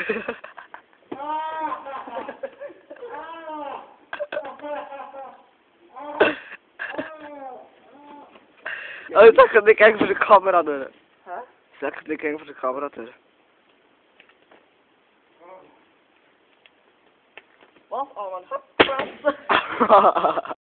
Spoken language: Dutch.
Oh, ik dacht dat ik even voor de camera doen. Huh? Zeg dat ik even voor de camera doen. Wat? Oh, man.